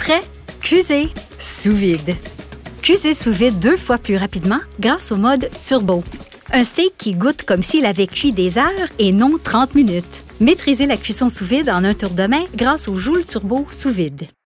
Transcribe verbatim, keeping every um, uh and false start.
prêt? Cuisez sous vide. Cuisez sous vide deux fois plus rapidement grâce au mode turbo. Un steak qui goûte comme s'il avait cuit des heures et non trente minutes. Maîtrisez la cuisson sous vide en un tour de main grâce au Joule Turbo sous vide.